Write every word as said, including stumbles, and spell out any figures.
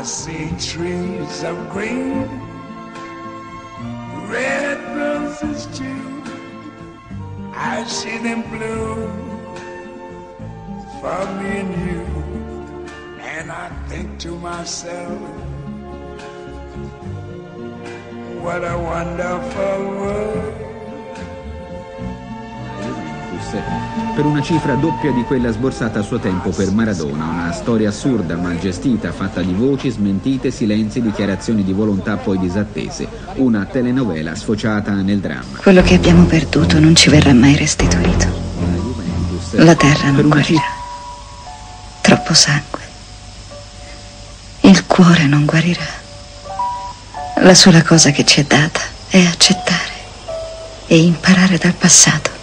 I see trees of green, red roses too. I see them bloom for me and you. And I think to myself, what a wonderful world. Per una cifra doppia di quella sborsata a suo tempo per Maradona, una storia assurda, mal gestita, fatta di voci, smentite, silenzi, dichiarazioni di volontà poi disattese, una telenovela sfociata nel dramma. Quello che abbiamo perduto non ci verrà mai restituito. La terra non guarirà. Troppo sangue. Il cuore non guarirà. La sola cosa che ci è data è accettare e imparare dal passato.